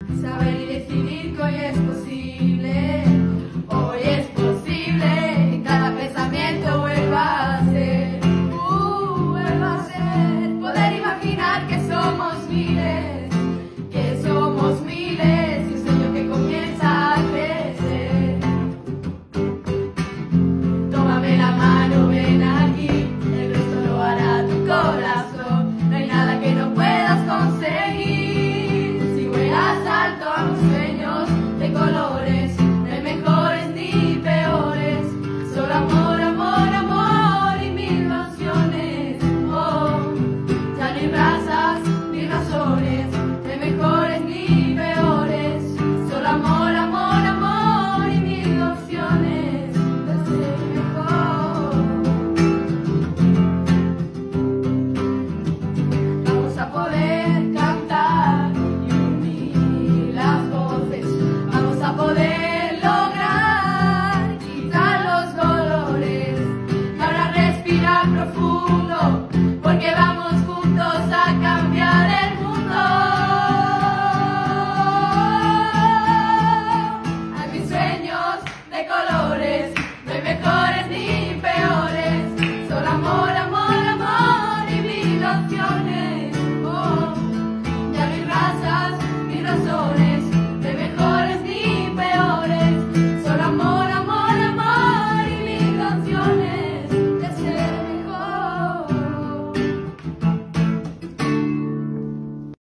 Saber y decidir que hoy es posible, que cada pensamiento vuelva a ser, poder imaginar que somos miles, y un sueño que comienza a crecer. Tómame la mano, ven aquí, el resto lo hará tu corazón, no hay nada que no puedas conseguir, si vuelas alto a los sueños de colores, no hay mejores ni peores, solo amor, amor, amor y mil opciones. Oh, ya no hay razas ni razones, no hay mejores ni peores, solo amor, amor, amor y mil opciones de ser mejor. Vamos a poder cantar y unir las voces, vamos a poder lograr quitar los dolores y ahora respirar profundo, porque vamos